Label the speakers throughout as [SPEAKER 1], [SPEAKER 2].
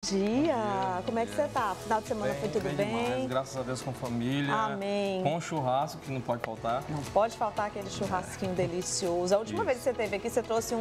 [SPEAKER 1] dia! Como é que você tá? Final de semana foi tudo bem?
[SPEAKER 2] Demais, graças a Deus com família.
[SPEAKER 1] Amém.
[SPEAKER 2] Com churrasco, que não pode faltar.
[SPEAKER 1] Não pode faltar aquele churrasquinho delicioso. A última vez que você esteve aqui, você trouxe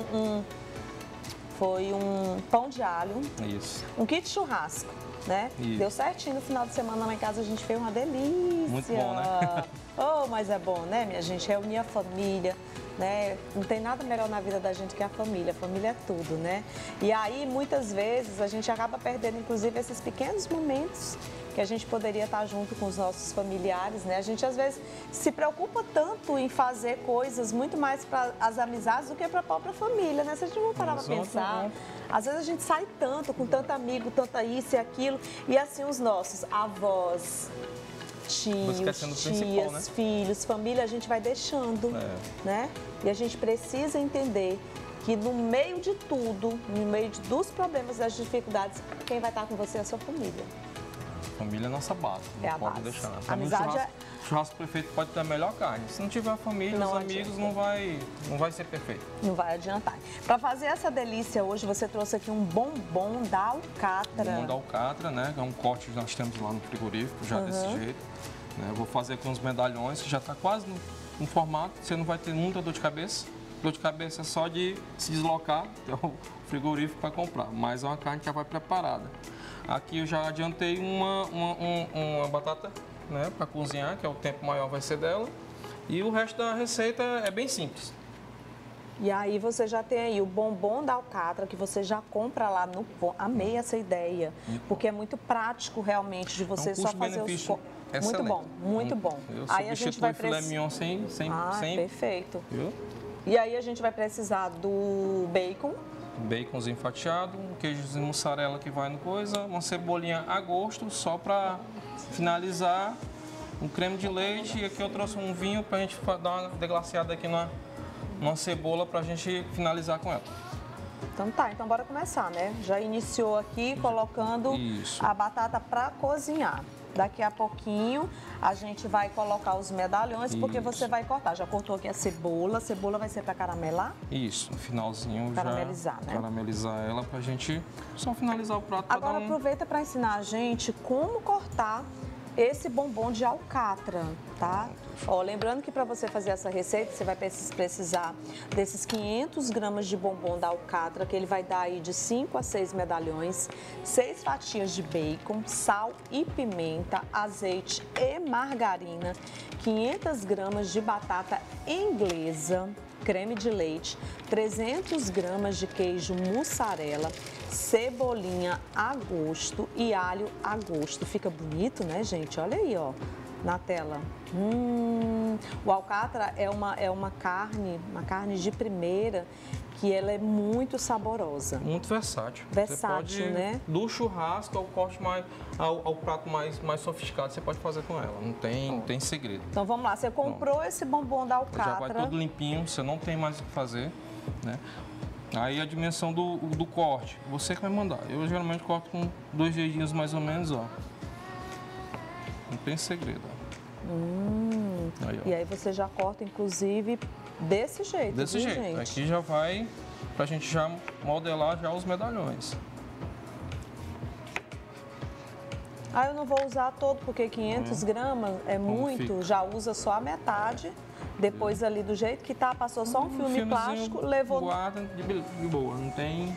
[SPEAKER 1] foi um pão de alho.
[SPEAKER 2] Isso.
[SPEAKER 1] Um kit churrasco, né?
[SPEAKER 2] Isso.
[SPEAKER 1] Deu certinho no final de semana lá em casa, a gente fez uma delícia.
[SPEAKER 2] Muito bom, né?
[SPEAKER 1] Oh, mas é bom, né, minha gente? Reunir a família, né? Não tem nada melhor na vida da gente que a família. A família é tudo, né? E aí, muitas vezes, a gente acaba perdendo, inclusive, esses pequenos momentos que a gente poderia estar junto com os nossos familiares, né? A gente, às vezes, se preocupa tanto em fazer coisas muito mais para as amizades do que para a própria família, né? Se a gente não parar para pensar, às vezes a gente sai tanto, com tanto amigo, tanta isso e aquilo, e assim os nossos avós, tios, tias, né? Filhos, família, a gente vai deixando, né? E a gente precisa entender que no meio de tudo, no meio dos problemas, das dificuldades, quem vai estar com você é a sua família.
[SPEAKER 2] Família é nossa base, não pode deixar.
[SPEAKER 1] A amizade
[SPEAKER 2] churrasco perfeito pode ter a melhor carne. Se não tiver família, os amigos, não vai ser perfeito.
[SPEAKER 1] Não vai adiantar. Para fazer essa delícia hoje, você trouxe aqui um bombom da alcatra.
[SPEAKER 2] Bombom da alcatra, né? Que é um corte que nós temos lá no frigorífico, já desse jeito. Eu vou fazer com os medalhões, que já está quase no formato. Você não vai ter muita dor de cabeça. Dor de cabeça é só de se deslocar até o frigorífico para comprar. Mas é uma carne que já vai preparada. Aqui eu já adiantei uma batata, né, para cozinhar, que é o tempo maior vai ser dela. E o resto da receita é bem simples.
[SPEAKER 1] E aí você já tem aí o bombom da alcatra, que você já compra lá no pão. Amei essa ideia, porque é muito prático realmente de você só fazer os... Muito bom, muito bom.
[SPEAKER 2] Aí a gente vai precisar... filé mignon sem...
[SPEAKER 1] perfeito.
[SPEAKER 2] Viu?
[SPEAKER 1] E aí a gente vai precisar do bacon.
[SPEAKER 2] Baconzinho fatiado, um queijozinho mussarela que vai no coisa, uma cebolinha a gosto, só para finalizar, um creme de leite. E aqui eu trouxe um vinho para a gente dar uma deglaciada aqui numa cebola para a gente finalizar com ela.
[SPEAKER 1] Então tá, então bora começar, né? Já iniciou aqui colocando a batata para cozinhar. Daqui a pouquinho a gente vai colocar os medalhões, porque você vai cortar. Já cortou aqui a cebola vai ser para caramelar?
[SPEAKER 2] Isso, no finalzinho
[SPEAKER 1] caramelizar,
[SPEAKER 2] já
[SPEAKER 1] né?
[SPEAKER 2] Caramelizar ela pra gente só finalizar o prato.
[SPEAKER 1] Agora aproveita para ensinar a gente como cortar esse bombom de alcatra, tá? Ó, lembrando que para você fazer essa receita, você vai precisar desses 500 gramas de bombom da alcatra, que ele vai dar aí de 5 a 6 medalhões, 6 fatias de bacon, sal e pimenta, azeite e margarina, 500 gramas de batata inglesa, creme de leite, 300 gramas de queijo mussarela, cebolinha a gosto e alho a gosto. Fica bonito, né, gente? Olha aí, ó, na tela. O alcatra é uma carne de primeira, que ela é muito saborosa.
[SPEAKER 2] Muito versátil.
[SPEAKER 1] Versátil,
[SPEAKER 2] você pode,
[SPEAKER 1] né?
[SPEAKER 2] Do churrasco ao corte ao prato mais sofisticado, você pode fazer com ela. Não tem segredo.
[SPEAKER 1] Então vamos lá, você comprou esse bombom da alcatra.
[SPEAKER 2] Já vai tudo limpinho, você não tem mais o que fazer, né? Aí a dimensão do corte, você que vai mandar. Eu geralmente corto com 2 dedinhos mais ou menos, ó. Não tem segredo, ó. Aí, ó.
[SPEAKER 1] E aí você já corta, inclusive, desse jeito,
[SPEAKER 2] Desse jeito.
[SPEAKER 1] Gente?
[SPEAKER 2] Aqui já vai pra gente já modelar já os medalhões.
[SPEAKER 1] Eu não vou usar todo, porque 500 gramas é muito, já usa só a metade. Depois ali do jeito que tá, passou só um filme plástico, levou...
[SPEAKER 2] Guarda de boa, não tem...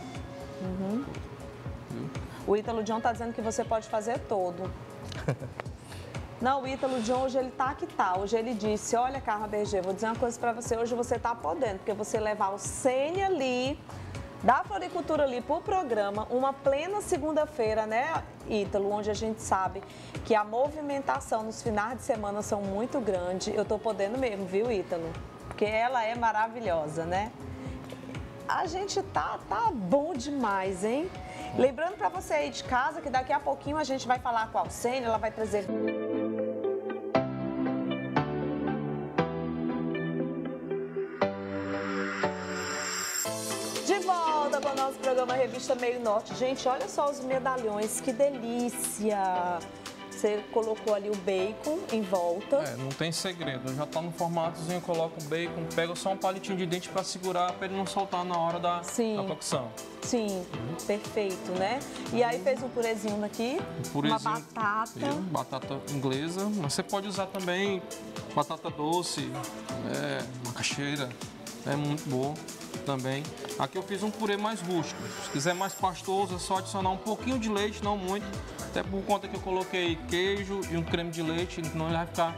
[SPEAKER 1] O Ítalo John tá dizendo que você pode fazer todo. Não, o Ítalo John hoje ele tá que tá. Hoje ele disse, olha, Carla BG, vou dizer uma coisa pra você, hoje você tá podendo, porque você levar o Sênia ali, da floricultura ali pro programa, uma plena segunda-feira, né, Ítalo, onde a gente sabe que a movimentação nos finais de semana são muito grande. Eu tô podendo mesmo, viu, Ítalo? Porque ela é maravilhosa, né? A gente tá bom demais, hein? Lembrando pra você aí de casa que daqui a pouquinho a gente vai falar com a Alcênia, ela vai trazer... Com o nosso programa Revista Meio Norte. Gente, olha só os medalhões, que delícia! Você colocou ali o bacon em volta.
[SPEAKER 2] Não tem segredo. Já tá no formatozinho, coloca o bacon, pega só um palitinho de dente para segurar, para ele não soltar na hora da cocção.
[SPEAKER 1] Sim, perfeito, né? E aí fez um purezinho aqui, uma batata.
[SPEAKER 2] Batata inglesa. Mas você pode usar também batata doce, macaxeira. É muito bom também. Aqui eu fiz um purê mais rústico. Se quiser mais pastoso, é só adicionar um pouquinho de leite, não muito. Até por conta que eu coloquei queijo e um creme de leite, senão ele vai ficar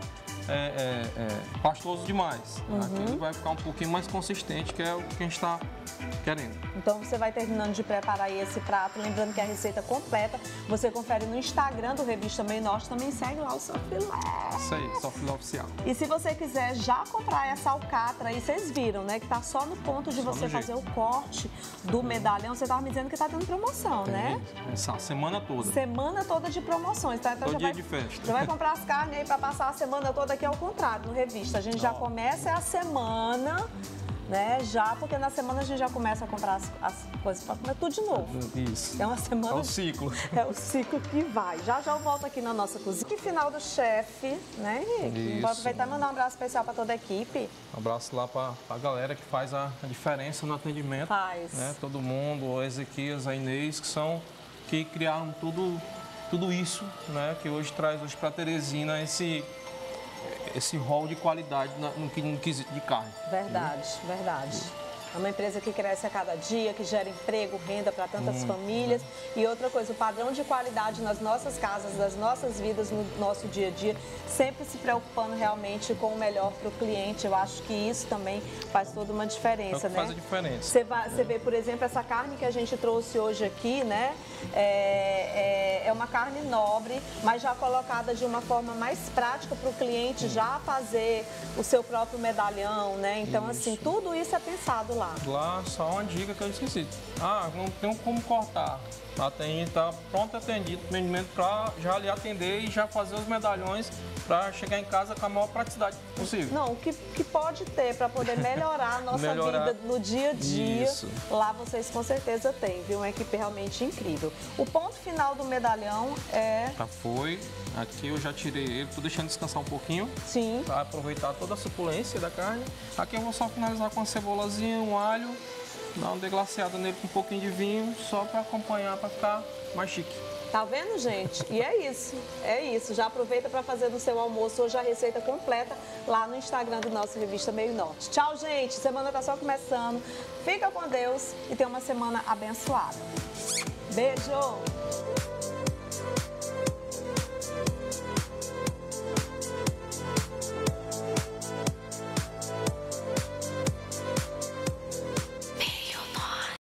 [SPEAKER 2] pastoso demais. Aqui ele vai ficar um pouquinho mais consistente, que é o que a gente está querendo.
[SPEAKER 1] Então você vai terminando de preparar aí esse prato, lembrando que a receita completa você confere no Instagram do Revista Meio Norte, também segue lá o Só Filé.
[SPEAKER 2] Isso aí, Só Filé Oficial.
[SPEAKER 1] E se você quiser já comprar essa alcatra aí, vocês viram, né, que tá só no ponto de você fazer o corte do medalhão. Você tava me dizendo que tá tendo promoção, né?
[SPEAKER 2] Essa semana toda.
[SPEAKER 1] Semana toda de promoções, tá? Então
[SPEAKER 2] Todo dia de festa.
[SPEAKER 1] Já vai comprar as carnes aí pra passar a semana toda, aqui ao contrário, no Revista. A gente já começa a semana, né? Já, porque na semana a gente já começa a comprar as coisas para comer tudo de novo.
[SPEAKER 2] Isso.
[SPEAKER 1] É uma semana.
[SPEAKER 2] É o ciclo.
[SPEAKER 1] É o ciclo que vai. Já eu volto aqui na nossa cozinha. Que final do chefe, né, Henrique? Vou aproveitar e mandar um abraço especial para toda a equipe.
[SPEAKER 2] Um abraço lá para a galera que faz a diferença no atendimento.
[SPEAKER 1] Faz.
[SPEAKER 2] Né? Todo mundo, o Ezequias, a Inês, que criaram tudo isso, né? Que hoje traz para Teresina esse rol de qualidade no quesito de carne.
[SPEAKER 1] Verdade, verdade. É uma empresa que cresce a cada dia, que gera emprego, renda para tantas famílias. E outra coisa, o padrão de qualidade nas nossas casas, nas nossas vidas, no nosso dia a dia, sempre se preocupando realmente com o melhor para o cliente. Eu acho que isso também faz toda uma diferença, né?
[SPEAKER 2] Faz a diferença.
[SPEAKER 1] Você vê, por exemplo, essa carne que a gente trouxe hoje aqui, né? É uma carne nobre, mas já colocada de uma forma mais prática para o cliente já fazer o seu próprio medalhão, né? Então, assim, tudo isso é pensado lá.
[SPEAKER 2] Lá, só uma dica que eu esqueci. Não tem como cortar. Está pronto atendido, atendimento para já lhe atender e já fazer os medalhões para chegar em casa com a maior praticidade possível.
[SPEAKER 1] Não, o que pode ter para poder melhorar a nossa vida no dia a dia,
[SPEAKER 2] Isso.
[SPEAKER 1] lá vocês com certeza têm, viu? Uma equipe realmente incrível. O ponto final do medalhão é...
[SPEAKER 2] Já foi. Aqui eu já tirei ele, estou deixando descansar um pouquinho.
[SPEAKER 1] Sim.
[SPEAKER 2] Para aproveitar toda a suculência da carne. Aqui eu vou só finalizar com uma cebolazinha, um alho, dar uma deglaciada nele com um pouquinho de vinho, só para acompanhar, para ficar mais chique.
[SPEAKER 1] Tá vendo, gente? E é isso. Já aproveita para fazer no seu almoço hoje a receita completa lá no Instagram do nosso Revista Meio Norte. Tchau, gente. Semana tá só começando. Fica com Deus e tenha uma semana abençoada. Beijo!